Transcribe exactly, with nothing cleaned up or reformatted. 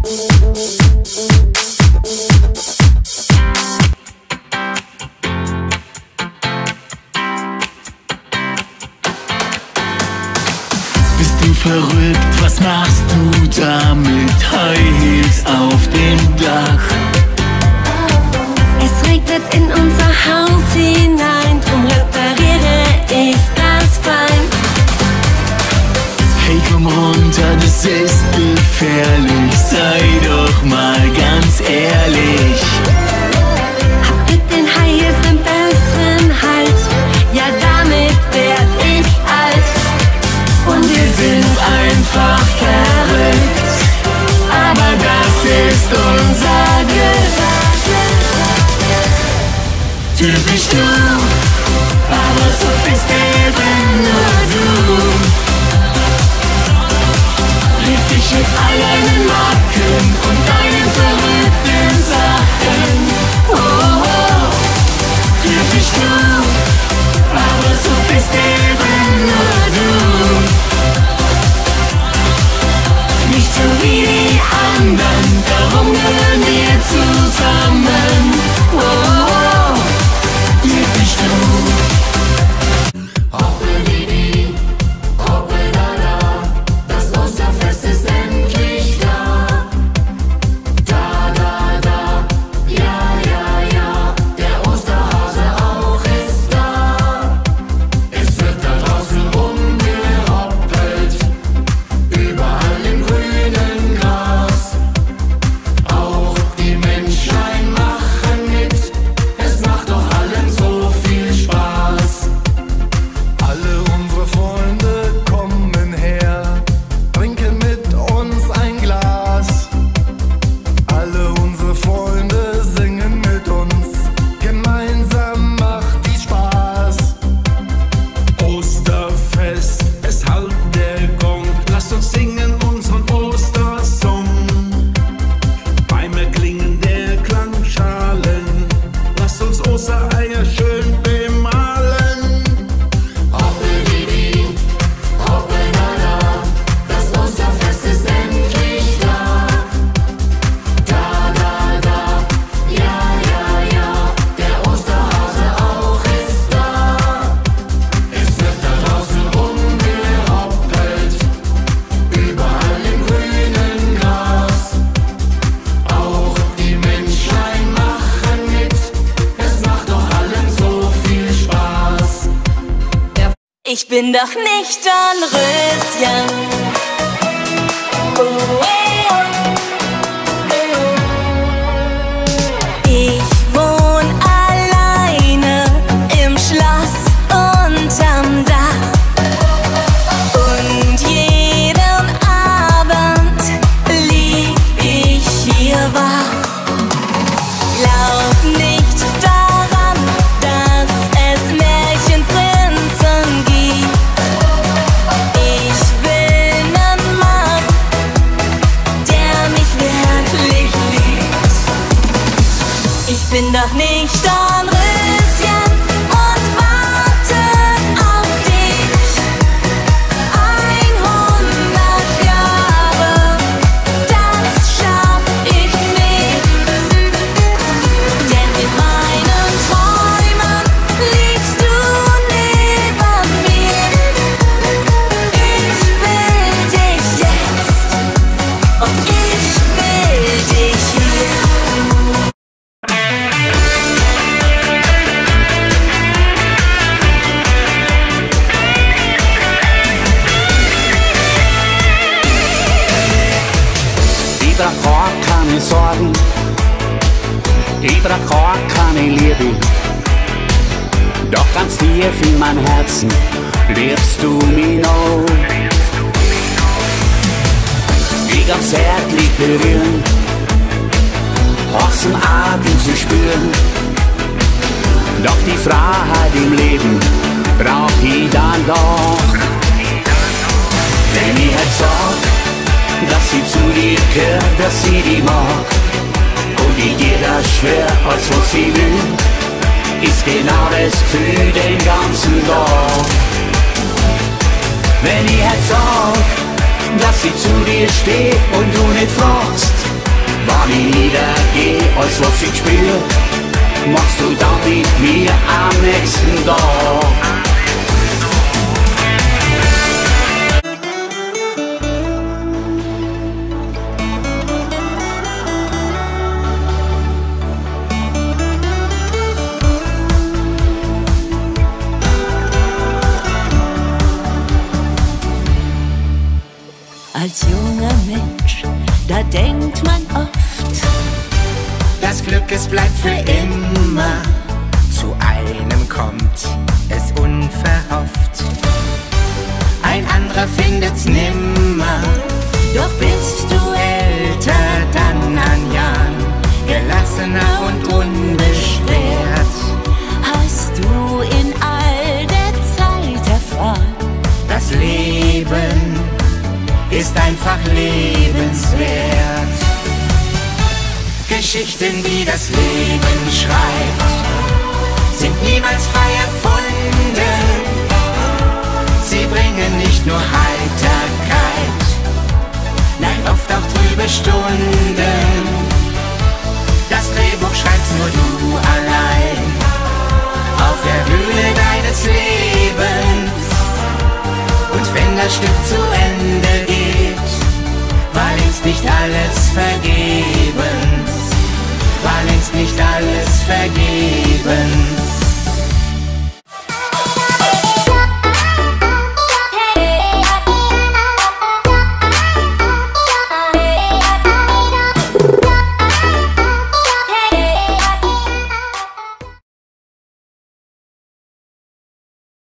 Bist du verrückt, was machst du da mit High Heels auf dem Dach? Es regnet in unser Haus hinein, drum repariere ich das fein. Hey, komm runter, das ist gefährlich, sei doch mal ganz ehrlich. Hab mit den High Heels einen besseren Halt, ja damit werd ich alt. Und wir sind einfach verrückt, aber das ist unser Glück. Typisch du, aber so bist eben nur du. Lieb dich mit all deinen Macken und deinen verrückten Sachen. Oh, oh. Typisch du, aber so bist eben nur du. Nicht so wie die anderen, darum gehören wir zusammen. Oh, oh. Typisch du. Hoppelidi, hoppelada, das Osterfest ist endlich da. Da, da, da, ja, ja, ja, der Osterhase auch ist da. Es wird da draußen rumgehoppelt, überall im grünen Gras. Auch die Menschlein machen mit, es macht doch allen so viel Spaß. Alle unsere Freunde kommen her, trinken mit uns ein Glas. Alle unsere Freunde singen mit uns, gemeinsam macht dies Spaß. Osterfest, es hallt der Gong, lasst uns singen unseren Ostersong. Beim Erklingen der Klangschalen, lasst uns Ostereier schön bemalen. Hoppelidi, hoppelada, das Osterfest ist endlich da. Da, da, da, ja, ja, ja, der Osterhase auch ist da. Es wird da draußen rumgehoppelt, überall im grünen Gras. Auch die Menschlein machen mit, es macht doch allen so viel Spaß. Ich bin doch nicht Dornröschen. Oh, oh. Ich wohn alleine im Schloss unterm Dach. Und jeden Abend lieg ich hier wach. Glaub nicht daran, dass es Märchenprinzen gibt. Ich will nen Mann, der mich wirklich liebt. Ich bin doch nicht Dornröschen und warte auf dich. Einhundert Jahre, das schaff ich nicht. Denn in meinen Träumen liegst du neben mir. Ich will dich jetzt und ich will dich hier. Jeder Chor keine Sorgen, jeder Chor keine Liebe. Doch ganz tief in mein Herzen liebst du mich noch. Ich ganz zärtlich berühren, Hossen Atem zu spüren. Doch die Freiheit im Leben brauch ich dann doch. Wenn ich halt sag, dass sie zu dir gehört, dass sie die mag, und ich dir das schwör, als was sie will, ist genau das Gefühl den ganzen Tag. Wenn ich halt sag, dass sie zu dir steht und du nicht fragst, als was ich spür, machst du dann mit mir am nächsten Tag. Als junger Mensch, da denkt man oft, das Glück, es bleibt für immer. Zu einem kommt es unverhofft, ein anderer findet's nimmer. doch bist du älter dann an Jahren, Gelassener und unbeschwert, hast du in all der Zeit erfahren, das Leben ist einfach lebenswert. Geschichten, die das Leben schreibt, sind niemals frei erfunden. Sie bringen nicht nur Heiterkeit, nein, oft auch trübe Stunden. Das Drehbuch schreibst nur du allein, auf der Bühne deines Lebens. Und wenn das Stück zu Ende geht, war längst nicht alles vergebens, war längst nicht alles vergebens.